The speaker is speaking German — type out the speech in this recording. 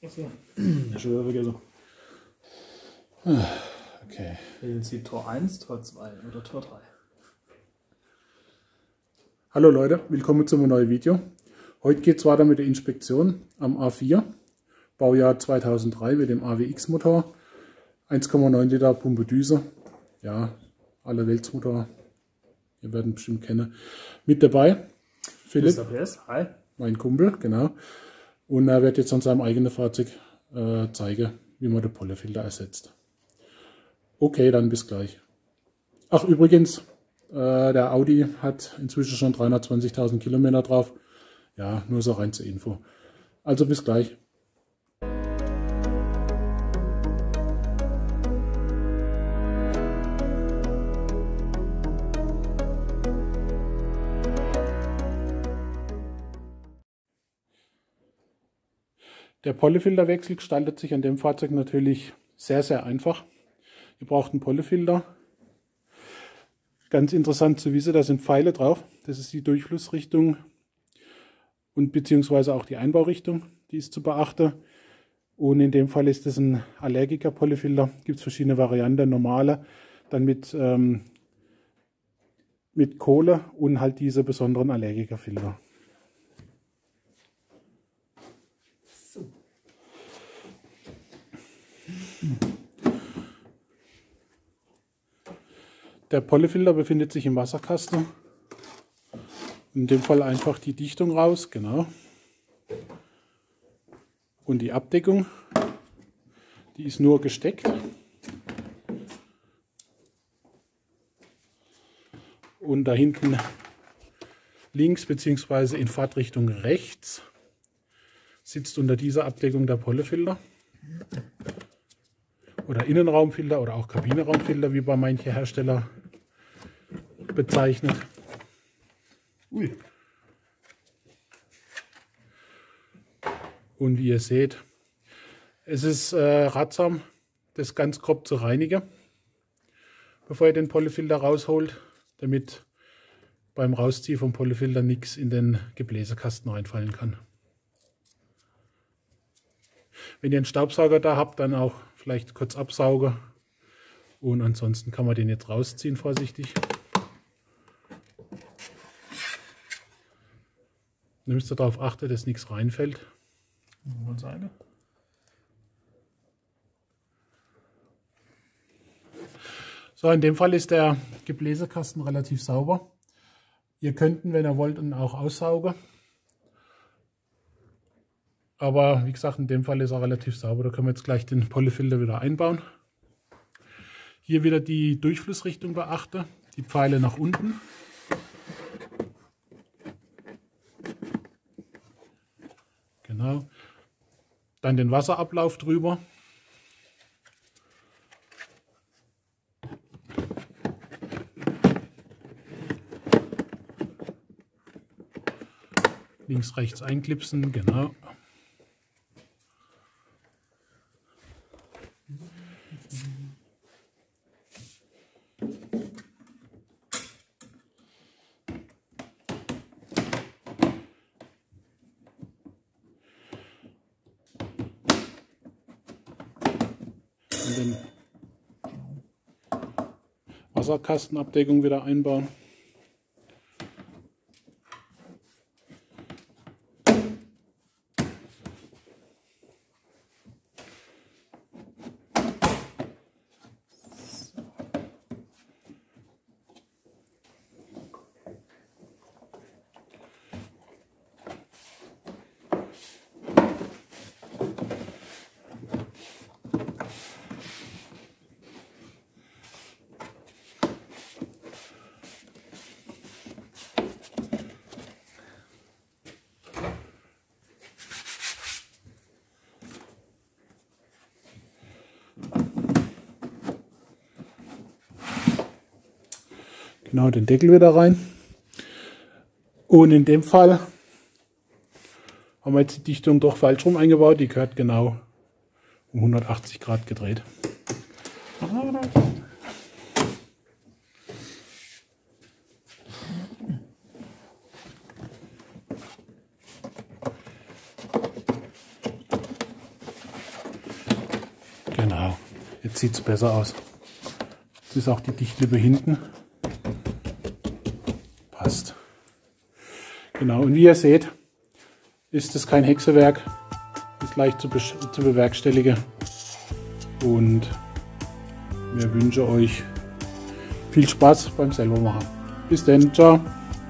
Achso, schon wieder vergessen. Okay. Wählen Sie Tor 1, Tor 2 oder Tor 3. Hallo Leute, willkommen zu einem neuen Video. Heute geht es weiter mit der Inspektion am A4, Baujahr 2003 mit dem AWX Motor, 1,9 Liter Pumpe Düse, ja, alle Weltsmotor, ihr werdet ihn bestimmt kennen. Mit dabei Philipp, Hi. mein Kumpel, genau, und er wird jetzt an seinem eigenen Fahrzeug zeigen, wie man den Pollefilter ersetzt. Okay, dann bis gleich. Ach übrigens, der Audi hat inzwischen schon 320.000 Kilometer drauf. Ja, nur so rein zur Info. Also bis gleich. Der Pollefilterwechsel gestaltet sich an dem Fahrzeug natürlich sehr, sehr einfach. Ihr braucht einen Pollefilter. Ganz interessant zu wissen, da sind Pfeile drauf. Das ist die Durchflussrichtung und beziehungsweise auch die Einbaurichtung, die ist zu beachten. Und in dem Fall ist es ein Allergiker-Pollefilter. Gibt es verschiedene Varianten, normale, dann mit Kohle und halt diese besonderen Allergikerfilter. So. Der Pollefilter befindet sich im Wasserkasten. In dem Fall einfach die Dichtung raus, genau. Und die Abdeckung, die ist nur gesteckt. Und da hinten links bzw. in Fahrtrichtung rechts sitzt unter dieser Abdeckung der Pollefilter. Oder Innenraumfilter oder auch Kabinenraumfilter, wie bei manchen Herstellern bezeichnet. Ui. Und wie ihr seht, es ist ratsam, das ganz grob zu reinigen, bevor ihr den Pollefilter rausholt, damit beim Rausziehen vom Pollefilter nichts in den Gebläsekasten reinfallen kann. Wenn ihr einen Staubsauger da habt, dann auch vielleicht kurz absaugen. Und ansonsten kann man den jetzt rausziehen, vorsichtig. Dann müsst ihr darauf achten, dass nichts reinfällt. Mal zeigen. So, in dem Fall ist der Gebläsekasten relativ sauber. Ihr könnt ihn, wenn ihr wollt, ihn auch aussaugen. Aber wie gesagt, in dem Fall ist er relativ sauber. Da können wir jetzt gleich den Pollefilter wieder einbauen. Hier wieder die Durchflussrichtung beachten. Die Pfeile nach unten. Genau. Dann den Wasserablauf drüber. Links, rechts einklipsen, genau. Und den Wasserkastenabdeckung wieder einbauen. Genau, den Deckel wieder rein. Und in dem Fall haben wir jetzt die Dichtung doch falsch rum eingebaut. Die gehört genau um 180 Grad gedreht. Genau, jetzt sieht es besser aus. Jetzt ist auch die Dichtlippe hinten. Passt. Genau, und wie ihr seht, ist es kein Hexenwerk. Ist leicht zu bewerkstelligen. Und wir wünschen euch viel Spaß beim selbermachen. Bis dann, ciao.